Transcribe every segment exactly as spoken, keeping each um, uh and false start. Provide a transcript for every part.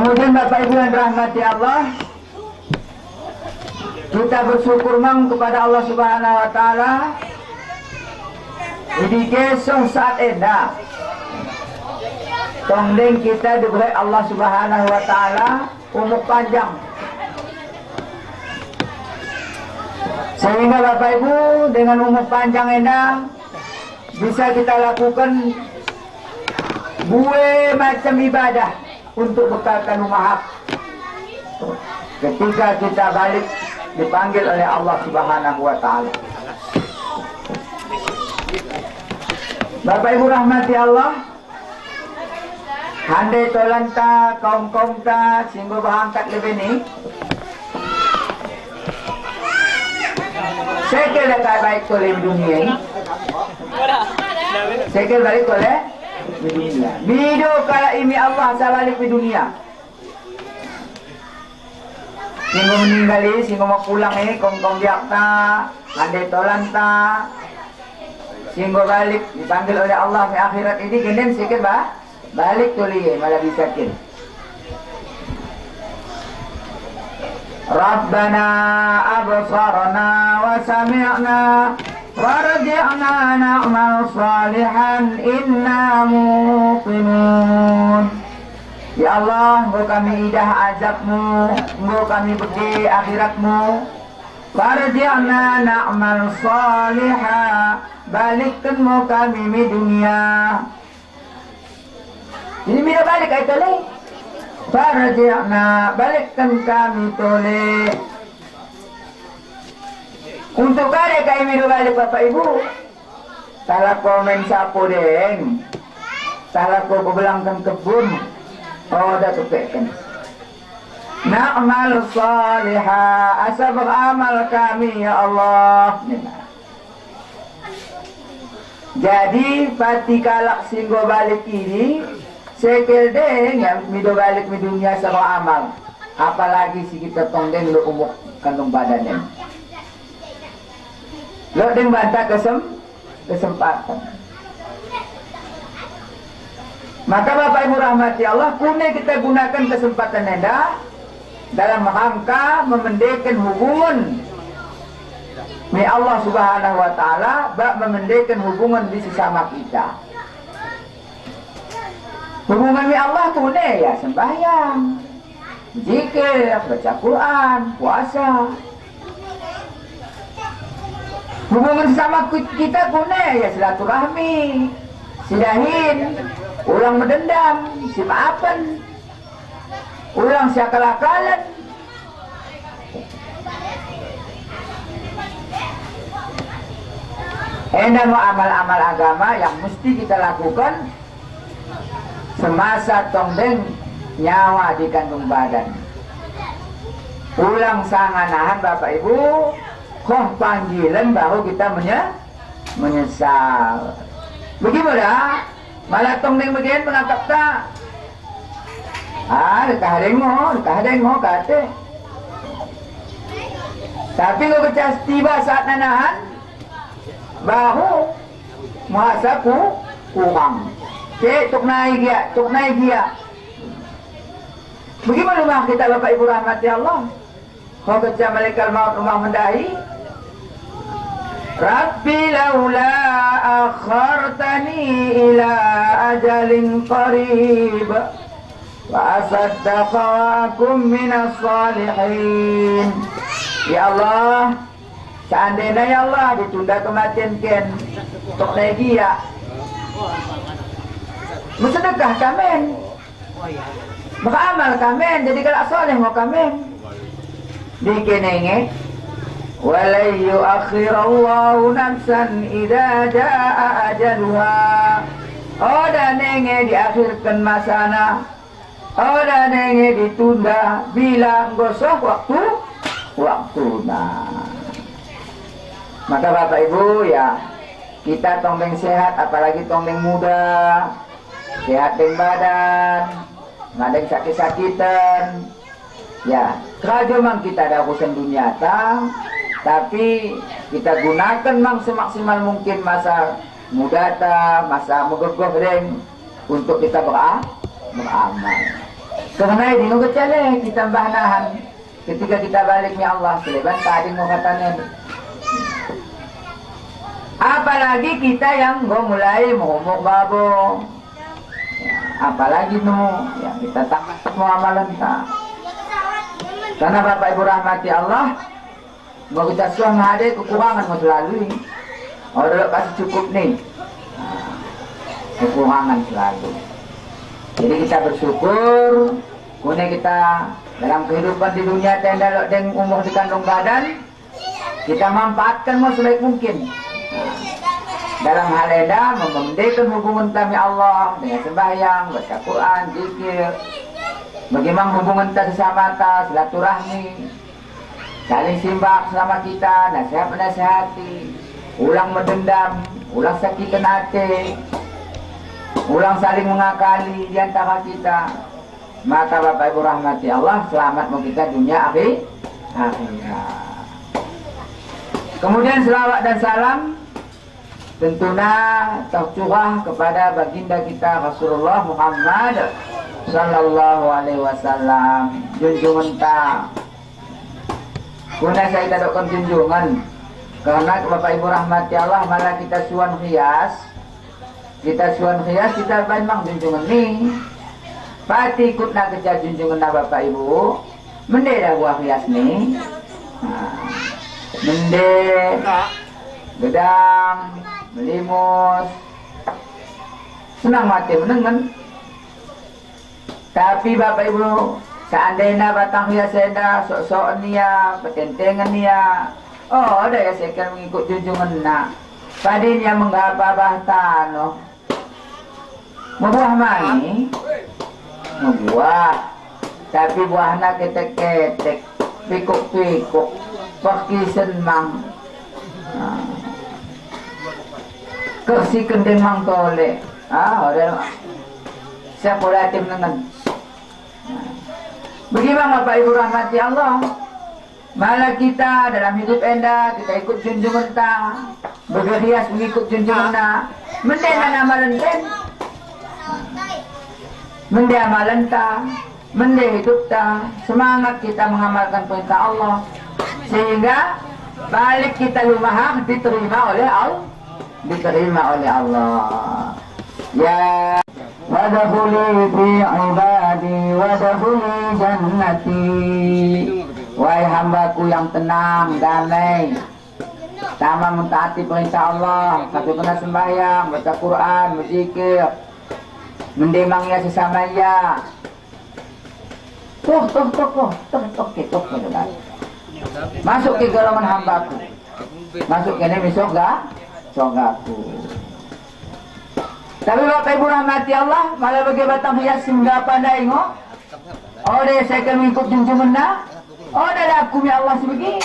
Kemudian Bapak Ibu yang dirahmati Allah, kita bersyukur mang kepada Allah Subhanahu wa taala. Ini kesong saat endah. Tongdeng kita diberi Allah Subhanahu wa taala umur panjang. Sehingga Bapak Ibu dengan umur panjang endah bisa kita lakukan buah macam ibadah untuk bekalkan rumah ketika kita balik dipanggil oleh Allah Subhanahu wa taala. Bapak Ibu rahmati Allah, handai tolanta kaum-kaum ta singgo bahangkat lebih ni sekel dekat baik oleh dunia ini, sekel balik oleh dunia. Bido kala ini Allah sabalik di dunia. Singgo meninggali, singgo mau pulang ini, kong-kong biakta, handai tolanta, singgo balik dipanggil oleh Allah di akhirat ini, genden sekel bah balik tuli malah bisa kil. Rabbana absarna wa sami'na warji'na na'mal salihan inna muqinun. Ya Allah, engkau kami idah azabmu, engkau kami pergi akhiratmu. Warji'na na'mal salihan, balikkanmu kami di dunia. Ini bila balik ay toleh. Farji'na, balikkan kami toleh. Untuk kali kami bila balik Bapak Ibu, salah komen sapo deng, salah ko belangkan kebun, oh dah tupekkan. Na'mal salihah, asa beramal kami ya Allah. Jadi pati kalak singgo balik ini sekel deng yang mido balik mi dunia sama amal, apalagi si kita tongdeng lo umuk kandung badannya lo deng bantah kesem kesempatan. Maka Bapak Ibu rahmati Allah, kune kita gunakan kesempatan enda dalam rangka memendekkan hubungan mi Allah Subhanahu wa taala, bak memendekkan hubungan di sesama kita. Hubungan dengan Allah tu ni ya sembahyang, zikir, baca Quran, puasa. Hubungan sama kita tu ni ya silaturahmi, silahin, ulang mendendam, si maafan, ulang siakal-akalan. Endah amal-amal agama yang mesti kita lakukan semasa tongdeng nyawa di kandung badan. Ulang sanganahan Bapak Ibu, koh panggilan baru kita menye menyesal. Bagaimana? Malah tongdeng bagian mengangkat tak? Ah, dekah dengo, dekah dengo kata. Tapi kalau kecas tiba saat nanahan, baru muhasaku kurang. Cik, tuk naik dia, tuk naik dia. Bagaimana rumah kita Bapak Ibu rahmati Allah? Kau kecam malaikat maut rumah mendahi. Rabbi laula akhartani ila ajalin qarib wa asaddaqa wa akum minas salihin. Ya Allah, seandainya ya Allah ditunda kematian ken, tuk naik dia. Bersedekah kamen, beramal kamen, jadi kalau soleh mau kamen. Dikenenge, walai yuakhirallahu nafsan idza jaa ajaluha. Oh dan nenge diakhirkan masana, oh dan nenge ditunda bila gosok waktu waktuna. Maka Bapak Ibu ya, kita tongdeng sehat, apalagi tongdeng muda. Sehat dengan badan, nggak ada yang sakit-sakitan. Ya, kerja mang kita ada urusan dunia ta, tapi kita gunakan mang semaksimal mungkin masa muda ta, masa megogoh deng untuk kita beramal. Karena ini nggak kecele kita nahan ketika kita balik ya Allah seleban tadi mau katanya. Apalagi kita yang nggak mulai mau babo, ya, apalagi nu yang kita tak mau amalan tak. Karena Bapak Ibu rahmati Allah, mau kita suang ada kekurangan mau selalu. Oh dulu kasih cukup nih, nah, kekurangan selalu. Jadi kita bersyukur, kemudian kita dalam kehidupan di dunia tenda dan umur di kandung badan, kita manfaatkan mau sebaik mungkin. Nah, dalam hal eda memendekkan hubungan kami Allah dengan sembahyang, baca Quran, zikir, bagaimana hubungan kita sesama kita, silaturahmi, saling simbah sama kita, nasihat menasihati, ulang mendendam, ulang sakitan hati, ulang saling mengakali di antara kita. Maka Bapak Ibu rahmati Allah, selamat mau kita dunia akhir akhirat. Kemudian selawat dan salam tentunya tercurah kepada baginda kita Rasulullah Muhammad sallallahu alaihi wasallam, junjungan ta. Kuna saya tidak akan junjungan karena Bapak Ibu rahmati Allah, malah kita suan hias, kita suan hias kita memang junjungan nih. Pati ikut nak kerja junjungan na Bapak Ibu, mende dah buah hias nih, nah, mende, gedang, melimus, senang mati menengan. Tapi Bapak Ibu, seandainya batang hias seda, sok-sok niya, petentengan niya, oh ada ya saya akan mengikut junjungan na. Padanya menggapa bahta no, membuah mani. Buah, tapi buahnya ketek-ketek, pikuk-pikuk, pakai senang, nah. Kersi kendeng mang tole, ah, ada siapa latih dengan. Nah. Bagaimana Bapak Ibu rahmati Allah? Malah kita dalam hidup enda kita ikut junjungan ta, berhias mengikut junjungan ta, mendena amalan ten. Mende amalan ta, mende hidup ta, semangat kita mengamalkan perintah Allah, sehingga balik kita lumah diterima oleh Allah, diterima oleh Allah. Ya, wadkhuli fi ibadi, wadkhuli jannati. Wahai hambaku yang tenang, damai, sama mentaati perintah Allah, satu kena sembahyang, baca Quran, berzikir, mendemangnya sesama ya. Tuh, tuh, tuh, tuh, tuh, tuh, tuh, tuh, tuh, masuk ke golongan hambaku, masuk ke ini surga, surgaku. Tapi Bapak Ibu rahmati Allah, malah bagi batang hias hingga pandai ngo. Oh deh saya akan mengikut junjungan na. Oh dah aku ya Allah sebegini.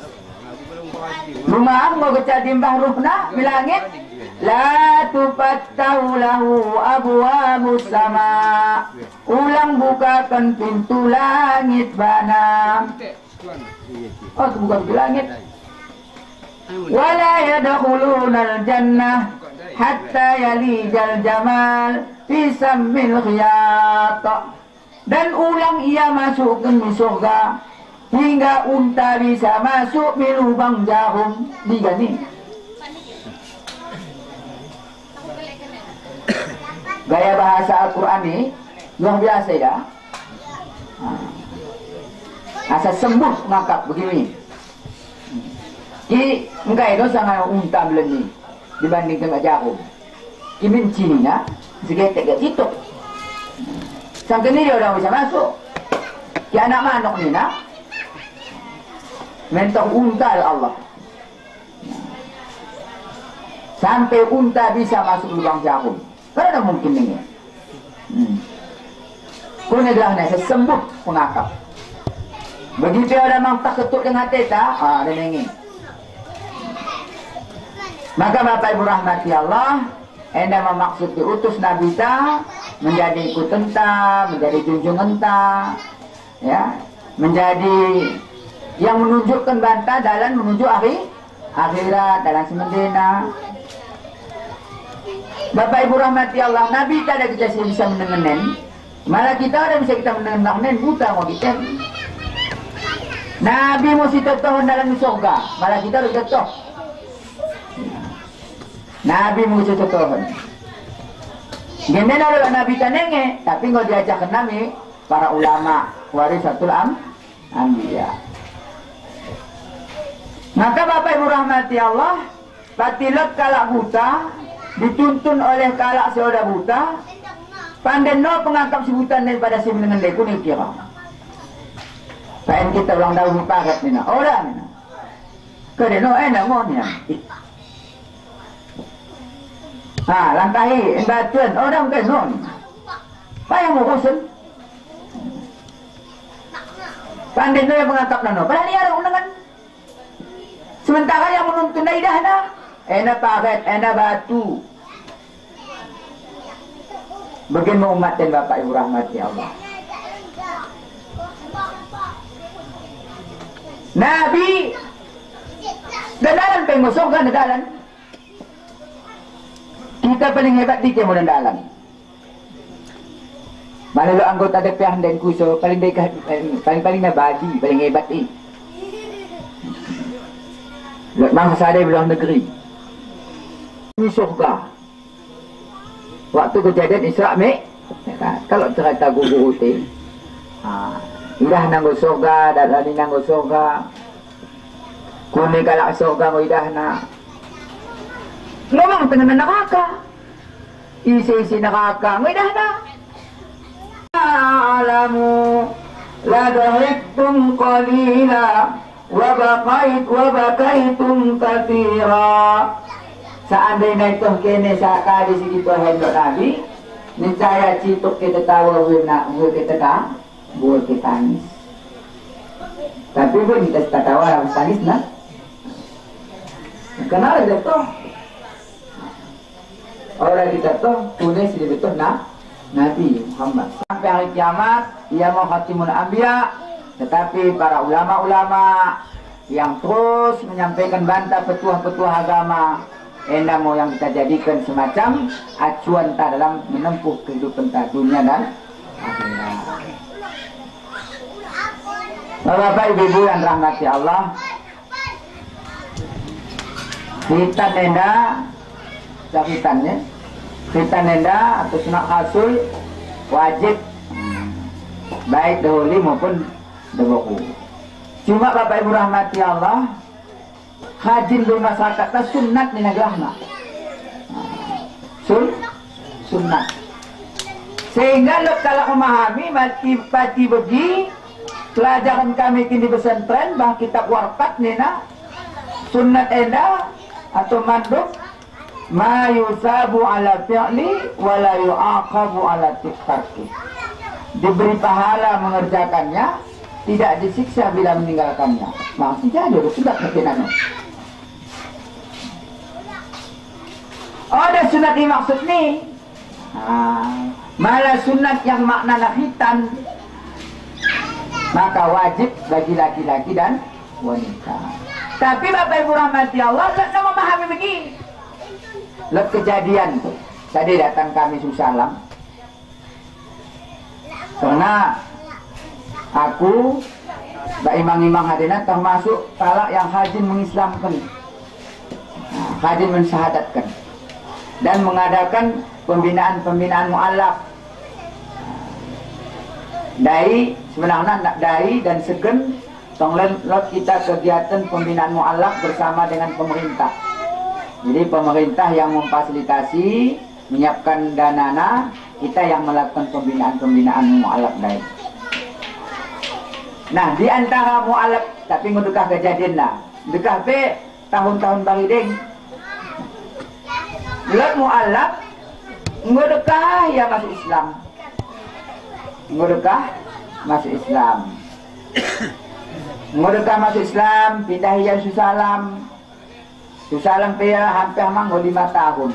Rumah mau keca dimbah ruhna milangit. La tufattahu lahu abwabus sama. Ulang bukakan pintu langit bana. Oh bukan pintu langit. Wala yadkhulunal jannah hatta yalijal jamal fi sammil khiyat. Dan ulang ia masuk ke surga hingga unta bisa masuk di lubang jarum. Digani. Gaya bahasa Al-Quran ini luar biasa ya. Asa sembuh ngakak begini. Ki engkau itu sangat unta beleni dibandingkan dengan jarum. Ki benci ni nak segetek kat situ. Sampai ni dia orang bisa masuk. Ki anak manuk ni nak mentong unta Allah. Sampai unta bisa masuk lubang jarum. Karena mungkin ini. Hmm. Punya gelang ni sembuh pengakap. Begitu ada mang tak ketuk dengan teta, ah dan ini. Maka Bapak Ibu rahmati Allah, anda memaksud diutus Nabi ta menjadi ikutan ta, menjadi junjungan ta, ya, menjadi yang menunjukkan bantah dalam menuju akhir akhirat dalam semendena. Bapak Ibu rahmati Allah, Nabi tak ada kita bisa mendengarin Malah kita ada bisa kita mendengar buta mau kita. Nabi mesti totoh dalam surga, malah kita harus totoh. Nabi mesti totoh. Gimana kalau Nabi tanenge, tapi nggak diajarkan Nabi para ulama warisatul am anbiya. Maka Bapak Ibu rahmati Allah, batilot kalak buta dituntun oleh kalak seoda buta, pandeno pengangkap sebutan daripada si dengan deku ni kira. Paen kita ulang tahun pagat ni na orang ni. Kedeno enak mon ya. Ha, langkahi embatuan orang ke non. Payah mau kosen. Pandeno yang mengangkap nano, padahal ni ada undangan. Sementara yang menuntun dah na, enak pagat, enak batu. Bagaimana umat dan Bapak Ibu rahmati Allah. Nabi dandalan pengen musuh kan dandalan. Kita paling hebat di kemo dandalan. Mana lo anggota D P R dan kuso paling dekat paling paling nabadi paling hebat ni. Bangsa sadai belah negeri. Ini surga. Waktu kejadian Isra' Mi'raj, kalau cerita guru itu, idah nanggo surga, dalani nanggo surga, kuni kalak surga idah na. Ngomong tengah neraka, isi-isi neraka idah na. Alamu la dahiktum qalila wa baqait wa baqaitum katsira. Seandainya itu kene saka di sini tu hendok Nabi, niscaya cituk kita tahu nak buat kita dah, buat kita tangis. Tapi pun kita tak tahu harus tangis nak. Kenapa dia tu? Orang kita tu tulis di betul nak Nabi Muhammad. Sampai hari kiamat, ia mau khatimul anbiya, tetapi para ulama-ulama yang terus menyampaikan bantah petuah-petuah agama, endah mau yang kita jadikan semacam acuan tak dalam menempuh kehidupan tak dunia dan akhirat. Bapak Ibu yang rahmati Allah, hitan endah, hitannya, hitan endah atau sunat hasul wajib baik dahulu maupun dahulu. Cuma Bapak Ibu rahmati Allah, hajin di masyarakat itu sunat ni nagrahna. Sun, sunat. Sehingga lo kalau memahami mati pati bagi pelajaran kami kini pesantren bah kitab warqat ni na sunat endah atau mandub ma yusabu ala fi'li wa la yu'aqabu ala tarki. Diberi pahala mengerjakannya, tidak disiksa bila meninggalkannya. Maksudnya dia sudah kekenangan. Oh, ada sunat ni maksud ni. Ha, malah sunat yang makna nakhitan, maka wajib bagi laki-laki dan wanita. Tapi Bapak Ibu rahmati Allah, tak sama memahami begini. Lihat kejadian tu. Tadi datang kami Susalam. Karena aku, Mbak Imam-Imam hadirin termasuk talak yang hajin mengislamkan, nah, hajin mensyahadatkan dan mengadakan pembinaan-pembinaan mu'alaf. Dai sebenarnya nak dai dan segen tonglen lot kita kegiatan pembinaan mu'alaf bersama dengan pemerintah. Jadi pemerintah yang memfasilitasi, menyiapkan danana, kita yang melakukan pembinaan-pembinaan mu'alaf dai. Nah, di antara mu'alaf, tapi ngedekah kejadian lah. Dekah pe tahun-tahun bariding. Lot mu'alaf, ngedekah ya masuk Islam. Ngedekah masuk Islam. Ngedekah masuk Islam, pindah hijau Susalam. Susalam pe hampir manggo lima tahun.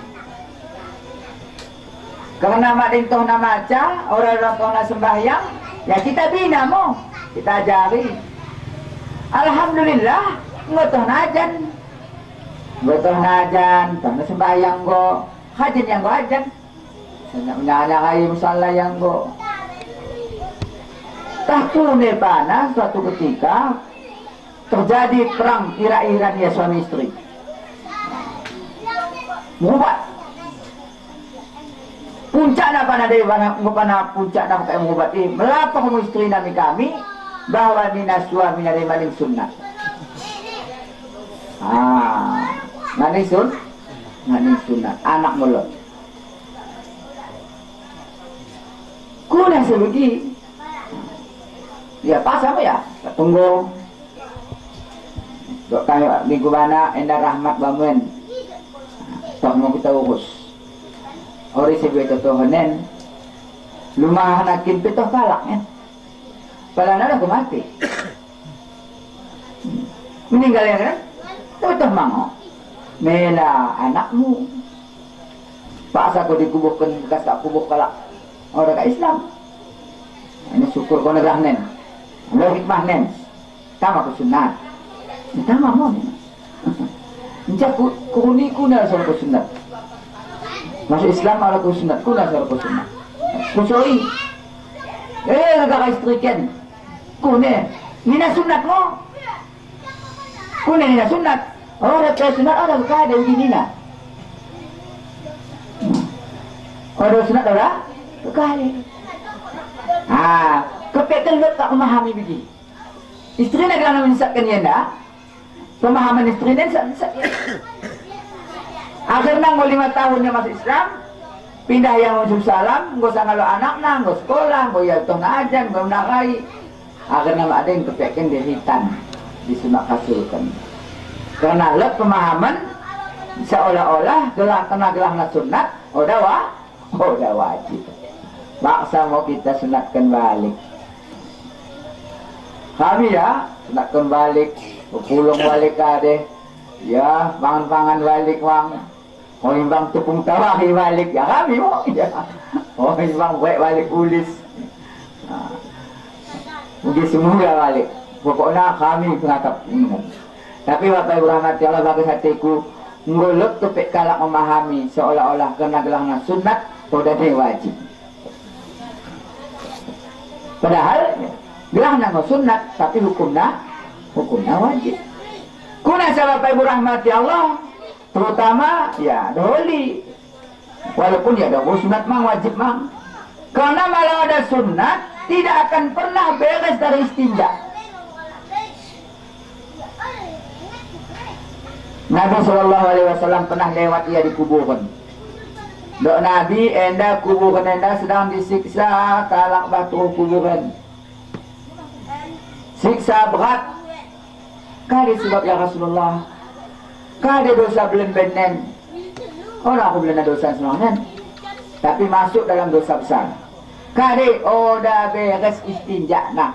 Karena mak dintoh nama aja, orang-orang kena sembahyang, ya kita bina mo. Kita ajari. Alhamdulillah, ngotoh najan. Ngotoh najan, tanah sembahyang go. Hajin yang go ajan. Sana unyala kayo musalla yang go. Takune panas suatu ketika terjadi perang Irak-Iran ya suami istri. Mubat. Puncaknya pada dari mana puncak nama kayak mubat ini melapor kamu istri nami kami bahwa nina suami dari maling sunnah. Ah, maling sun, maling sunnah anak mulut. Kuna sebegi. Ya pas apa ya? Tunggu. Dok kayo minggu mana enda rahmat bangun. Tak mau kita urus. Ori sebagai totohanen. Lumah nakin petoh kalak kan. Palana aku mati. Meninggal ya kan? Totoh mango. Mela anakmu. Paksa kau dikubuhkan bekas tak kubuh kalak. Orang ke Islam. Ini syukur kau negah nen. Lo hikmah nen. Tama ku sunat. Tama mo nen. Njak ku kuni kuna sa ku sunat. Masuk Islam ala ku sunat. Kuna sa ku sunat. Kusoi. Eh naga istriken. Kune. Nina sunat mo. Kune nina sunat. Orang ke sunat orang ka ada begini na. Orang sunat ora? Kali. Ah, kepekan lu tak memahami begini. Istri nak kena menyesatkan dia dah. Pemahaman istri dan sesat. Akhirnya mau lima tahunnya masuk Islam, pindah yang masuk salam, nggak usah ngalu anak nang, nggak sekolah, nggak ya tuh ngajan, nggak menakai. Akhirnya ada yang kepekan dia hitam, disunat hasilkan. Karena lep pemahaman seolah-olah gelah kena gelah nak sunat, udah wah, udah wajib. Maksa mau kita sunatkan balik. Kami ya sunatkan balik, pulung balik kade, ya pangan-pangan balik wang, mau imbang tepung tawahi balik ya kami mau ya, mau imbang buat balik ulis, nah, mungkin semua balik. Pokoknya kami pengakap ingat. Tapi Bapak Ibu rahmati Allah bagi hatiku, nguluk tepik kalak memahami seolah-olah kena gelangna sunat, sudah dia wajib. Padahal gelahna no sunat tapi hukumnya hukumnya wajib. Kuna Bapak Ibu rahmati Allah terutama ya doli. Walaupun ya dahulu sunat mang wajib mang. Karena malah ada sunat tidak akan pernah beres dari istinja. Nabi Shallallahu Alaihi Wasallam pernah lewat ia di kuburan. Dok Nabi enda kuburan enda sedang disiksa kalak batu kuburan. Siksa berat. Kali sebab ya Rasulullah. Kali dosa belum benen. Orang aku belum ada dosa semuanya. Tapi masuk dalam dosa besar. Kali oh dah beres istinja nah.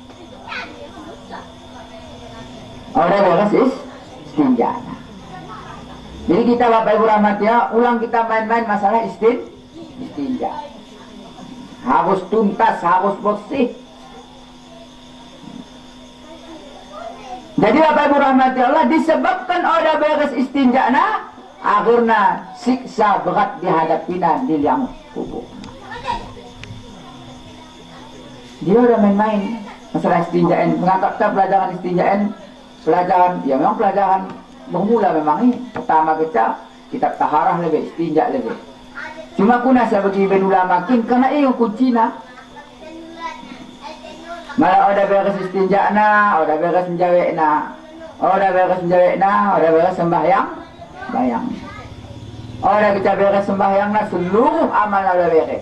Oh dah beres istinja nah. Jadi kita Bapak Ibu rahmatnya ulang kita main-main masalah istin, istinja. Harus tuntas, harus bersih. Jadi Bapak Ibu rahmatnya Allah disebabkan ada beres istinja na, akhirnya siksa berat dihadapinya di liang kubur. Dia udah main-main masalah istinjaan, mengangkat pelajaran istinjaan, pelajaran, ya memang pelajaran bermula memang ini pertama kita kitab taharah lebih istinja lebih. Cuma kuna saya bagi ibn ulama kin karena ini kunci na. Malah ada beres istinja na, ada beres menjawab na, ada beres menjawab na, ada beres sembahyang, bayang. Ada kita beres sembahyang na seluruh amal ada beres.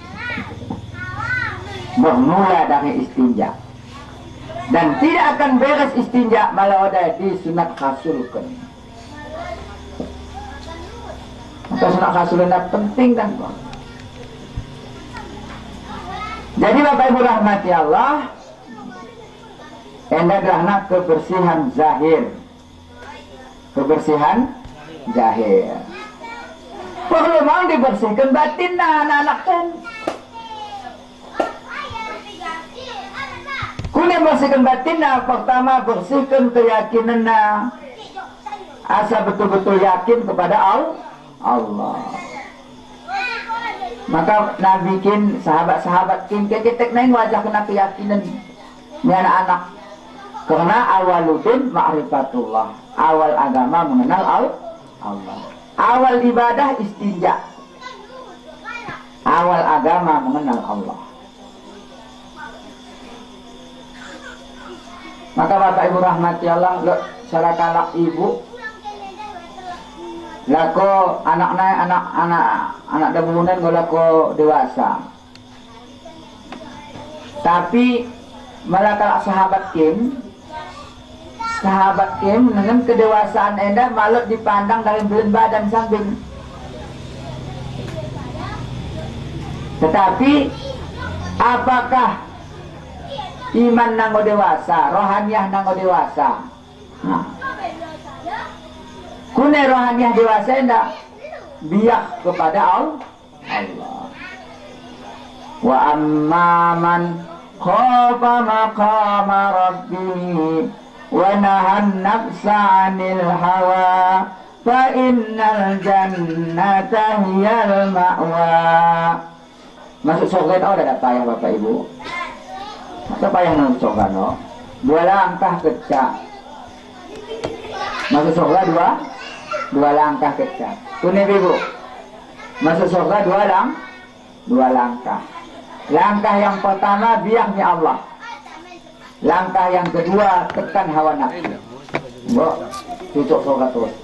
Bermula dari istinja. Dan tidak akan beres istinja malah ada disunat khasulkan. Maka sunat khasulkan penting dan kok. Jadi Bapak Ibu rahmati Allah, hendaklah kebersihan zahir, kebersihan zahir. Perlu mau dibersihkan batin anak-anak kan. Kuna bersihkan batinna, pertama bersihkan keyakinannya. Asa betul-betul yakin kepada Allah. Maka Nabi kin sahabat-sahabat kin keketek nain wajah kena keyakinan ni anak-anak. Karena awaludin ma'rifatullah, awal agama mengenal Allah, awal ibadah istinja, awal agama mengenal Allah. Maka Bapak Ibu rahmati Allah, cara kalak ibu lako anaknya anak anak anak debunan gue lako dewasa, tapi malah kalak sahabat kim sahabat kim dengan kedewasaan enda malah dipandang dari belan badan samping. Tetapi apakah iman nango dewasa, rohaniah nango dewasa? Nah, kune rohaniah dewasa enggak biak kepada Allah. Wa amman khafa maqama rabbih wa nahan nafsa 'anil hawa fa innal jannata hiyal ma'wa. Masuk surga itu ada payah Bapak Ibu. Apa payah masuk surga no? Dua langkah kecak. Masuk surga dua dua langkah kecak. Tune Ibu. Masuk surga dua lang dua langkah. Langkah yang pertama biaknya Allah. Langkah yang kedua tekan hawa nafsu. Mbok tutup surga terus.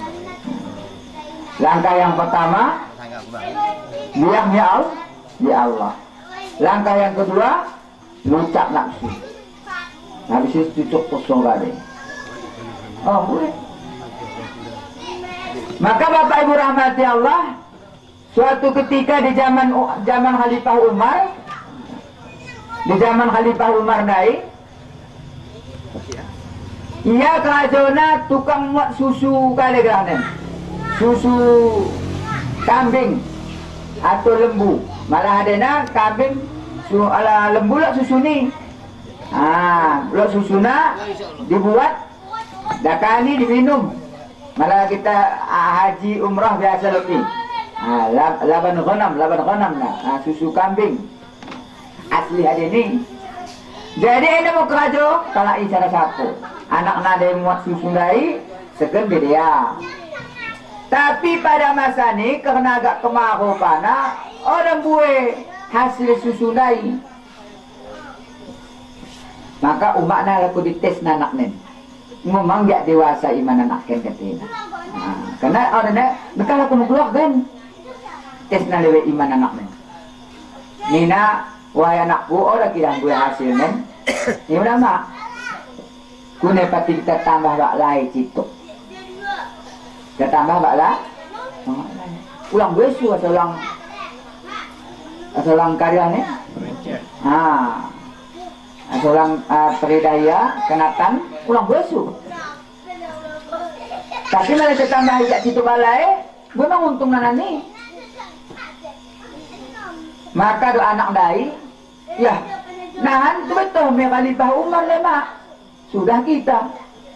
Langkah yang pertama biaknya Allah, di Allah. Langkah yang kedua lucak nafsu. Habis itu tutup terus surga deh. Oh boleh. Maka Bapak Ibu rahmati Allah, suatu ketika di zaman zaman Khalifah Umar, di zaman Khalifah Umar naik, ia kerajaan tukang muat susu kali geranen, susu kambing atau lembu. Malah adena kambing su ala lembu lah susu ni. Ah, lo susuna dibuat, dakani diminum. Malah kita ah, haji umrah biasa lebih. Ah, lab, laban ghanam, laban ghanam nah, ah, susu kambing asli ada ni. Jadi ini mau kerajo kalau icara satu anak nade muat susu dari segen dia. Tapi pada masa ni karena agak kemarau panas, orang buat hasil susu dari. Maka umat nak laku dites anak ni. Memang dia dewasa iman anak kan katanya. Nah, karena orang ni mereka laku keluar kan. Tes na lewe iman anak ni. Nina wahai anakku orang kira gue hasil men. Ini udah mak. Kune pati kita tambah bak lai cituk. Kita tambah bak lai. Ulang gue su asal ulang asal ulang karya ni. Ah. Asal ulang uh, peridaya kenatan ulang gue su. Tapi malah kita tambah hijak cituk balai, gue mau untung nana ni. Maka doa anak dai, ya, nahan tu betul me Khalifah Umar lemak. Sudah kita.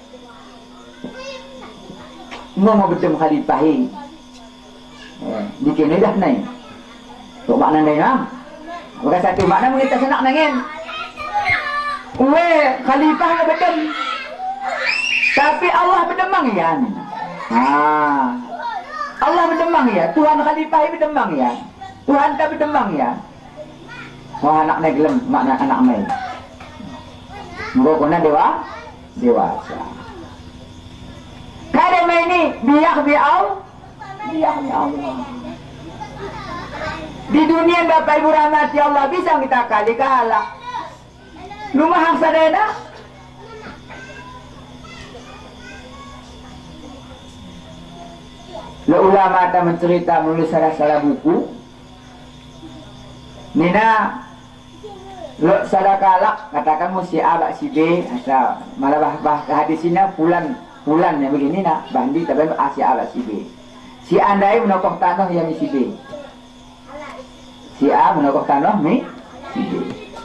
Mau mau bertemu Khalifah ini. Eh, dikini dah naik. Tok makna naik ah. Bukan satu makna kita senak nangin. Uwe Khalifah betul. Tapi Allah berdemang ya. Ah. Allah berdemang ya. Tuhan Khalifah berdemang ya. Tuhan tak berdemang ya. Wah anak naik gelem makna anak naik. Mereka kena dewa, dewasa. Kadang ini biak biau, biak biau. Di dunia Bapak Ibu rahmati Allah bisa kita kali kalah. Rumah hang sadena. Lo ulama tak mencerita menulis salah-salah buku. Nina lo sadakalak katakan mu si A bak si B asal malah bah, bah hadisnya pulan pulan yang begini nak bandi tapi A si A bak si B. Si andai menokok tanah yang si B. Si A menokok tanah mi si B.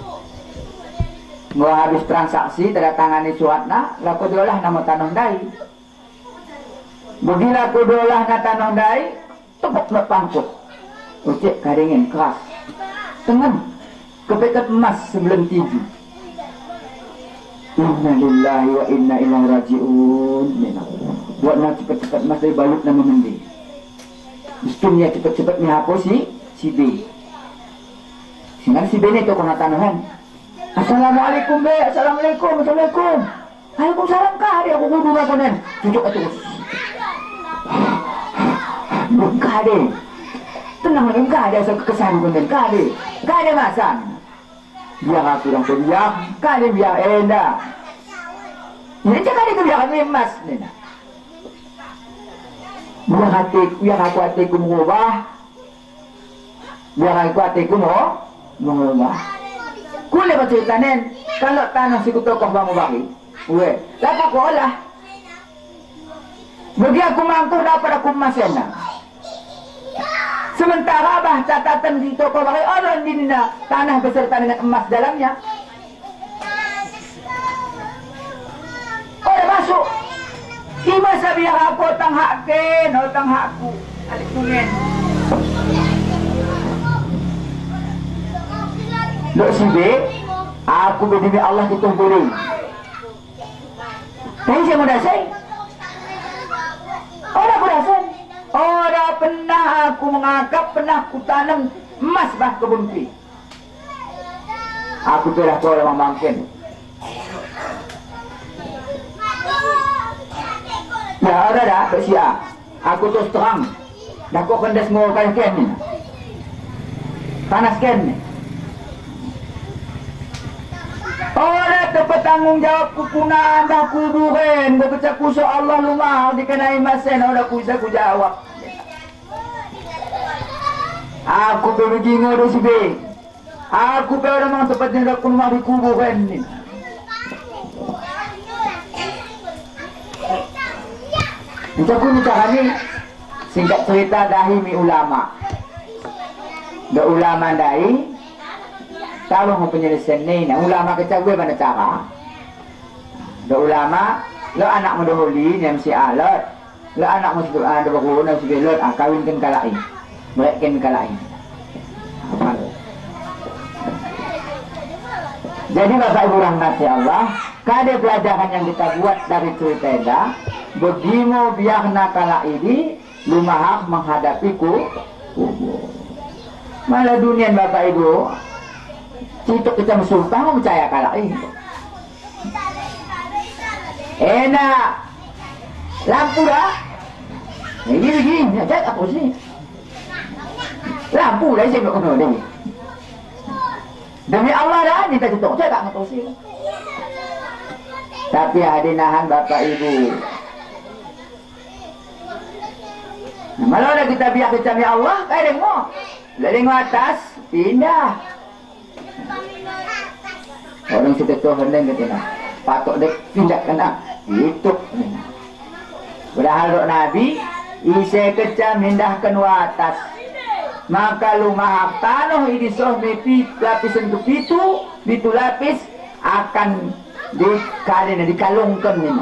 Mau habis transaksi tanda tangani suatna laku diolah nama tanah dai. Begila ku diolah na tanah dai tepuk nak pangkut. Ucap karingan keras. Tengan. Kepekat emas sebelum tiga. Inna lillahi wa inna ilaihi raji'un. Buat nak cepat-cepat emas dari balut nama mendi. Miskinnya cepat-cepat ni apa si? Si B. Sehingga si B ni tu kena tanuhan. Assalamualaikum be, assalamualaikum, assalamualaikum. Waalaikumsalam kah dia aku kudu apa nen? Cucuk atu. Buka deh. Tenang lagi kah dia asal kekesan kunden kah deh. Kah dia masan. Biar aku yang berbiak, kah dia biar endah. Ini cakap dia kebiakan emas ni. Biar hati, biar aku hatiku mengubah. Biar aku hatiku mau mengubah. Kulit apa cerita nen? Kalau tanah si kutokoh bangun bagi, weh, lapa kau olah. Bagi aku mampu dapat aku masen. Sementara bah catatan di toko bagi orang di dina tanah beserta dengan emas dalamnya. Orang masuk. Ima sabiar aku otang hakken, otang hakku. Alik tungen. Lok si B, aku berdiri Allah hitung boleh. Tapi saya mau dasar. Orang aku dasar. Orang pernah aku mengangkat, pernah aku tanam emas bah kebun pi. Aku telah kau orang mangkin. Ya ada dah, bersiap. Aku terus terang. Dah kau kendas ngorkan ken ni. Panas ken ni. Orang dapat tanggungjawab kupunan dah kuburan. Gua baca kusuk Allah lumah dikenai masen. Orang kuisa ku jawab. Aku pergi ngadu si B. Aku pergi orang tempatnya dah kumah di kuburan ni. Macam aku ni cara ni. Singkat cerita dahi mi ulama. Da ulama dahi. Tahu mau penyelesaian ni, nah ulama kecak gue mana cara? Do ulama, lo anak mendahului ni mesti alat, lo anak mesti ada berguru ni mesti belot, ah kawinkan kalai, mereka kalai. Jadi bapak ibu rahmati Allah, kada pelajaran yang kita buat dari cerita dah, begimu biar nakala ini lumah menghadapi ku, malah dunia bapak ibu. Untuk kita bersumpah mau percaya kalau ini enak lampu dah ini begini cek apa sih lampu dah saya nak kena ni demi Allah dah ni tak tutup saya tak nak sih tapi ada nahan bapak ibu nah, malah dah kita biar kecami Allah kaya dengar dah dengar atas pindah. Orang kita tu hendak kena patut dek pindah kena itu. Padahal dok Nabi ise kecam hindahkan atas. Maka lumah tanah ini soh mepi lapisan kepitu, pitu lapis akan dikalian dikalungkan ni.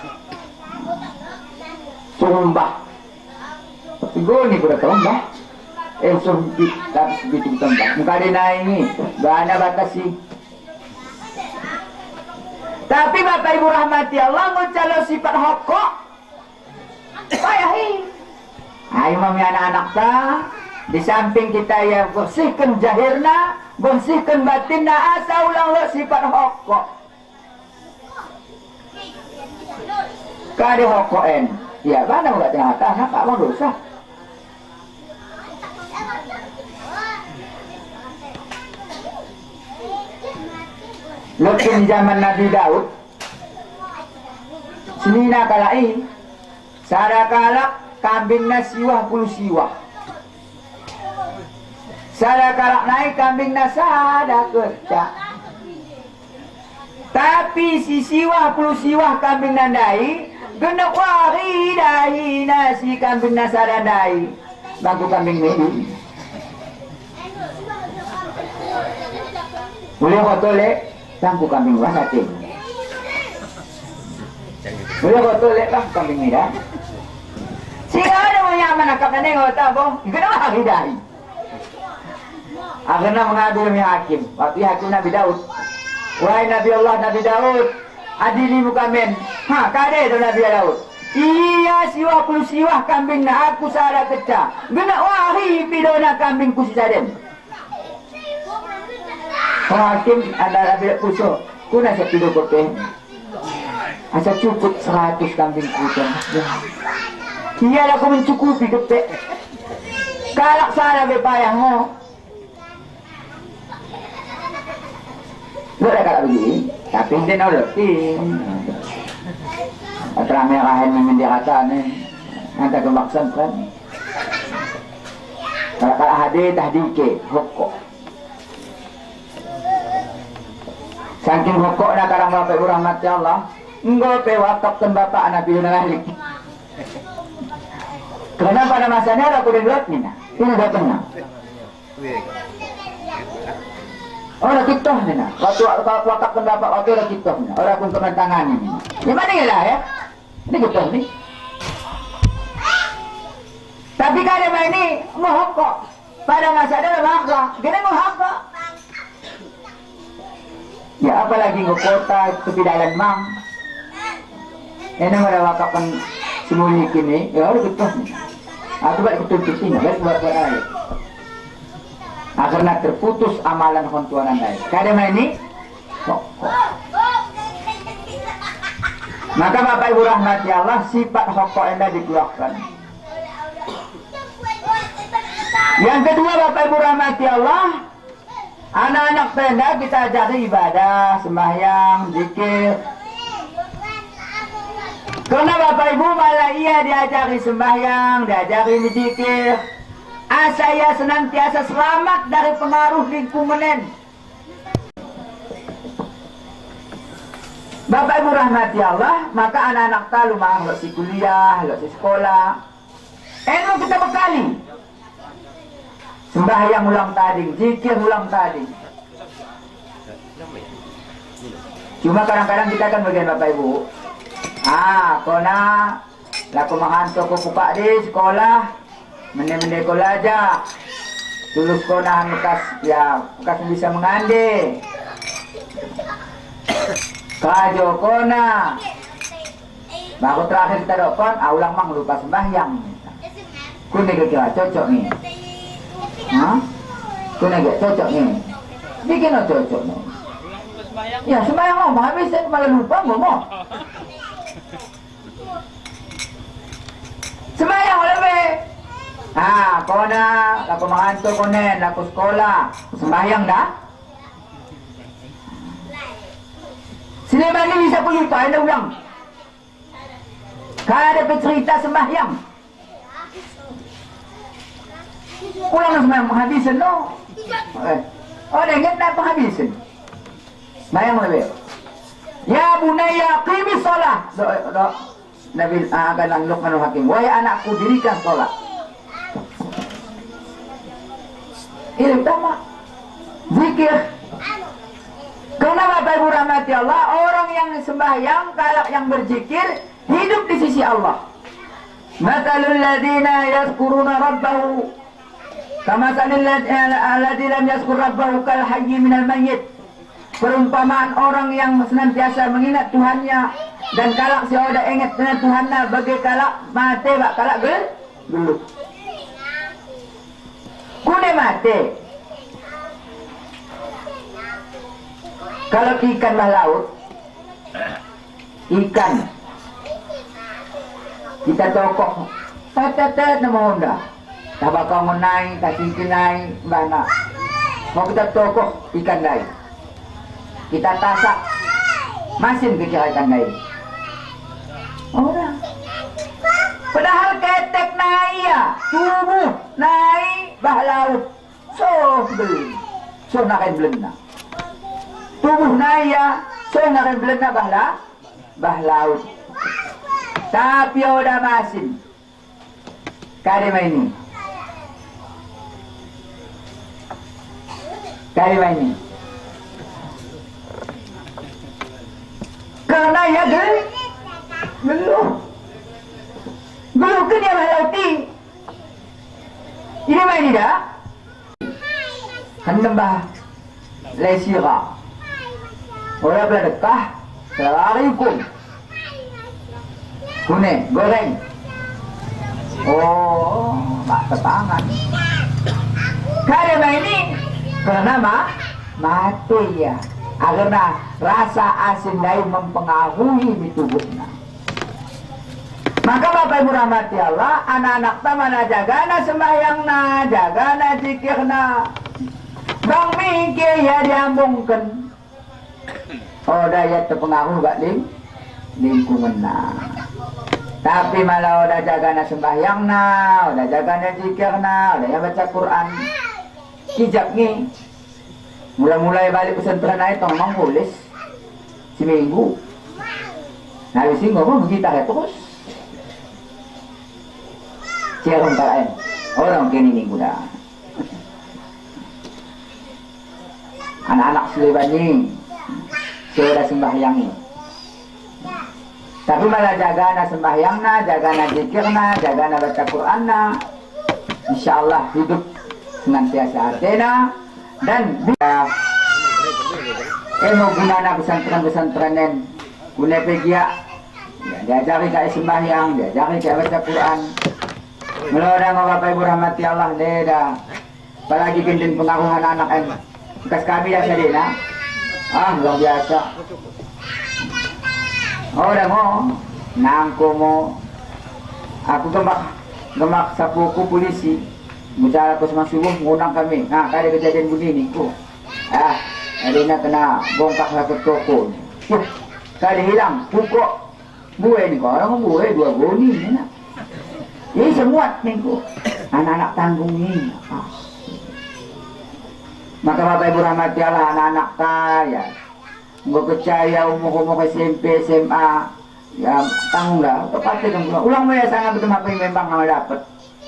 Sumbah. Tapi gue ni pun tahu bah. Eh sumbih lapis pitu tambah. Muka dia naik ni, bahana batasi. Tapi bapak ibu rahmati Allah mencalo sifat hokok payahi. Ayo mami anak-anak ta di samping kita ya bersihkan jahirna, bersihkan batinna asa ulang lo sifat hokok. Kade hokoen. Ya mana enggak tengah tanah tak mau dosa. Lekin zaman Nabi Daud senina kalai sara kalak kambing nasiwah puluh siwah sara kalak naik kambing nasada kerja tapi si siwah puluh siwah kambing nandai kena wari dahi nasi kambing nasada dai bangku kambing ini boleh kotole tangku kambing wasati. Boleh betul lek lah kambing ni dah. Sehingga ada yang menangkap nengok tak boh, kenapa hari dah? Akhirnya mengadu demi hakim. Waktu hakim Nabi Daud. Wahai Nabi Allah, Nabi Daud, adili mukamen. Ha, kade tu Nabi Daud. Iya siwah puluh siwah kambing na aku salah kecah. Gena wahi pidona kambing ku sisaden. Hakim ada Nabi Kusuk. Ku nasa pido kote. Asa cukup seratus kambing ku. Iyalah ku mencukupi kote. Kalak salah bepayang mo. Lu dah kalak begini, tapi dia nak letih. Terang merahan memang dia kata ni, nanti kemaksan kan. Kalau kalak hadir dah dike, hokok. Saking hokok nak karang bapak urang mati Allah, enggak pe wakafkan bapak Nabi Yunus. Kerana pada masanya aku dengar ni nah, ini dah pernah. Orang kitoh ni nak. Waktu wakaf pendapat waktu orang kitoh ni. Orang pun kementangan ni. Di mana lah ya? Ini kitoh ni. Tapi kalau ini mohokok pada masa ada makhluk, kena mohokok. Ya apalagi ke kota tepi dalan mang. Ini ada wakafkan semuli kini. Ya orang kitoh ni. Aku balik ketutup sini. Balik buat air. Akhirnya terputus amalan kontuanan lain. Kadang ini, kok, kok. Maka Bapak Ibu rahmati Allah, sifat hokok anda dikeluarkan. Yang kedua Bapak Ibu rahmati Allah, anak-anak tenda kita ajari ibadah, sembahyang, zikir. Karena Bapak Ibu malah ia diajari sembahyang, diajari zikir. Ah, saya senantiasa selamat dari pengaruh lingkungan. Bapak Ibu rahmati Allah, maka anak-anak tahu mah si kuliah, si sekolah. Enu kita bekali. Sembahyang ulang tadi, zikir ulang tadi. Cuma kadang-kadang kita kan bagian Bapak Ibu. Ah, kona laku menghantar ko buka di sekolah. Mende-mende kola aja. Tulus kona bekas ya, bekas bisa mengande. Kajo kona. Baru terakhir kita dokon, aulang mang lupa sembahyang. Kune kira cocok nih. Hah? Kune kira cocok nih. Bikin cocok nih. Ya sembahyang mau, habis malah lupa mau. Sembahyang lebih. Ah, kona, laku menghantar konen, laku sekolah, sembahyang dah. Sini mana bisa pelupa, anda ulang. Kalau ada cerita sembahyang, ulang sembahyang penghabisan, no. Eh. Oh, dia ingat nak penghabisan. Sembahyang lebih. Ya bunaya, qimis sholah. Do, do. Nabi akan Luqmanul Hakim. Wahai anakku, dirikan sholat. Ini utama zikir. Karena Bapak Ibu rahmati Allah, orang yang sembahyang, kalau yang berzikir hidup di sisi Allah. Mathalul ladzina yazkuruna rabbahu kamathalil ladzina lam yazkur rabbahu kal hayyi minal mayyit. Perumpamaan orang yang senantiasa mengingat Tuhannya dan kalak si oda ingat dengan Tuhannya bagai kalak mati bak kalak gel gelut. Kune mati. Kalau ikan bah laut, ikan kita tokoh, tetet nama Honda, tak bakal menai, tak cincin naik, mana? Mau kita tokoh ikan lain, kita tasak, masin kecil ikan lain. Orang. Padahal ketek naik ya, tubuh naik bah laut, so beli, so naik belenda. Tubuh naik ya, so naik belenda bah la, bah laut. Tapi udah masin, kali ini, kali ini. Karena ya gel, belum. Belum ke dia melauti. Ini main dah. Henembah lesira. Orang beladekah Assalamualaikum. Kune goreng. Oh, mak tetangan. Karena ini bernama mati ya. Karena rasa asin lain mempengaruhi di tubuhnya. Maka Bapak Ibu rahmati Allah, anak-anak tamana jagana sembahyangna, jagana zikirna. Bang mikir ya diambungkan. Oh daya terpengaruh gak ling lingkungan nah. Tapi malah udah jagana sembahyangna, udah jagana zikirna, udah ya baca Quran. Kijak nih. Mulai-mulai balik pesantren aja tong mangkulis seminggu. Nah isi ngomong kita ya terus. Siapa kalian? Orang kini nih udah. Anak-anak selebani, sudah sembahyangi. Tapi malah jagana sembahyangna, jagana zikirna, jagana baca Quranna. Insya Allah hidup senantiasa artena. Dan bila ilmu gunana pesantren-pesantrenen guna pegia ya, diajari kaya sembahyang, diajari kaya baca Quran. Melodang Bapak Ibu rahmati Allah deda. Apalagi gendin pengaruhan anak en. Bekas kami dah sadina. Ah, luar biasa. Oh, dah mo. Nangko mo. Aku gemak gemak sapuku polisi. Bicara aku semang subuh mengundang kami. Nah, kali kejadian begini kok. Ah, hari nak kena bongkak satu toko. Yuh, kali hilang pukok. Buai ni kau orang buai dua goni ni nak. Ini semua ni kok. Anak-anak tanggung ni. Ah. Maka Bapak Ibu rahmati Allah, anak-anak kaya. Mau percaya umur-umur S M P, S M A. Ya, tanggunglah. Pasti kan ulang saya sangat betul apa yang memang kamu dapat.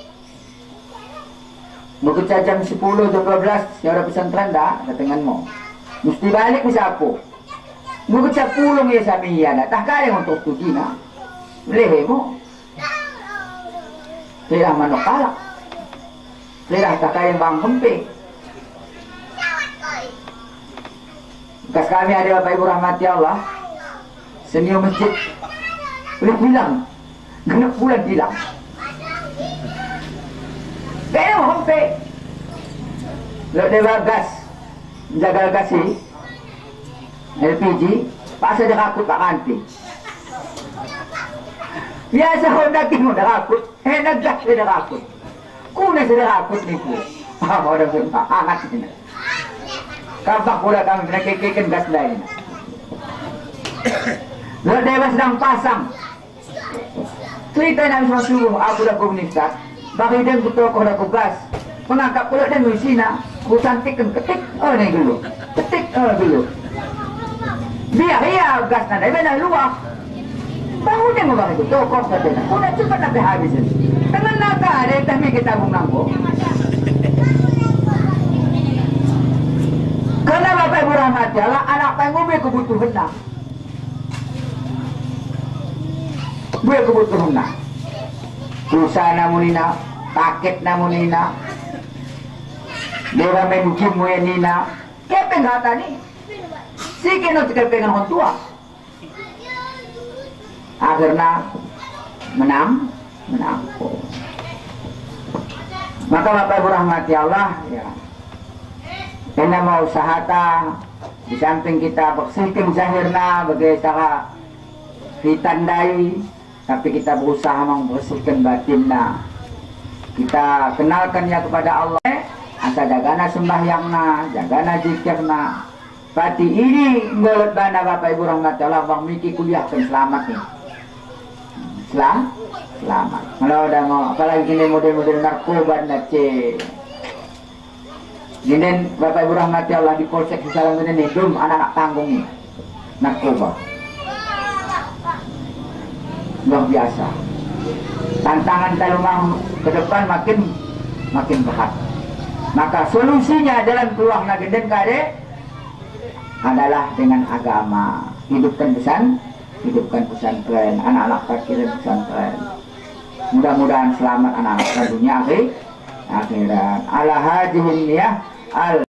Mau kerja jam sepuluh, jam dua belas, ya udah pesantren dah, ketenganmu. Mesti balik bisa apa? Mau kerja pulang ya sami ya, tak kaya untuk studi nak. Boleh mo. Tidak manok kalak. Tidak tak kaya bang hempe. Bekas kami ada Bapak Ibu rahmati Allah, senior masjid. Boleh bilang, genap bulan bilang. Kaya mo hempe. Lo dewa gas, jaga gas si L P G, pasal dia rakut pak kanti. Biasa ko daging mo nakakut, eh naggas dia nakakut. Kuna sila nakakut ni po. Ah, mo dah berapa angat sini. Kampak pula kami nakikikin gas lain. Lo dewa sedang pasang. Cerita namin sa subuh, ako dah komunisat. Bakit din buto ko na kugas? Mengangkat pula din mo isina. Kusantikan ketik, oh na gulo. Ketik, oh gulo. Biar iya gas na dahil na luwak. Bangun din mo bakit buto ko sa tina. Kuna cepat na pihabisin. Tangan na ka, dahil kami kita bungang ko. Karena Bapak Ibu rahmati Allah, anak pengubi kebutuhan na. Gue kebutuhan na. Susah namun ina, paket namun ina, dewa menjim mo yan ina, kepeng hata ni, sige no kepeng ang tua, agar na menang, menang. Maka Bapak Ibu rahmati Allah, ya, kena mau usahata, di samping kita bersihkan zahirna, bagi cara ditandai. Tapi kita berusaha membersihkan batinna. Kita kenalkannya kepada Allah. Asa jagana sembahyangna, jagana zikirna. Pati ini ngolet bana Bapak Ibu rahmati Allah, bang Miki kuliah kan selamat nih. Selam, selamat. Kalau udah mau, apalagi ini model-model narkoba nace. Gini Bapak Ibu rahmati Allah di polsek di salam ini belum anak-anak tanggung nih narkoba. Luar biasa. Tantangan talumang ke depan makin makin berat. Maka solusinya dalam keluar negeri dan kade adalah dengan agama. Hidupkan pesan, hidupkan pesantren, anak-anak fakir pesantren. Mudah-mudahan selamat anak-anak dunia akhirat. Ala hadihin ya al